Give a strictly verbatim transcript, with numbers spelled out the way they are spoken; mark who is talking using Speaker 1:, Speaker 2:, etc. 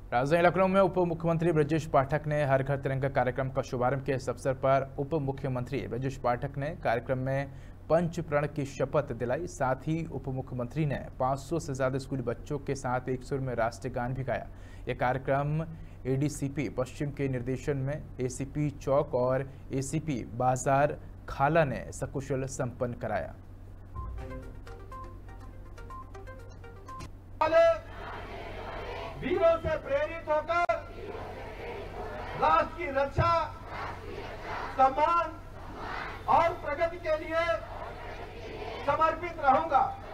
Speaker 1: राजधानी लखनऊ में उप मुख्यमंत्री ब्रजेश पाठक ने हर घर तिरंगा कार्यक्रम का शुभारंभ किया। इस अवसर पर उप मुख्यमंत्री ब्रजेश पाठक ने कार्यक्रम में पंच प्रण की शपथ दिलाई। साथ ही उप मुख्यमंत्री ने पाँच सौ से ज्यादा स्कूली बच्चों के साथ एक सुर में राष्ट्रीय गान भी गाया। यह कार्यक्रम एडीसीपी पश्चिम के निर्देशन में एसीपी चौक और एसीपी बाजार खाला ने सकुशल संपन्न कराया।
Speaker 2: वीरों से प्रेरित होकर राष्ट्र की रक्षा, सम्मान और प्रगति के लिए समर्पित रहूंगा।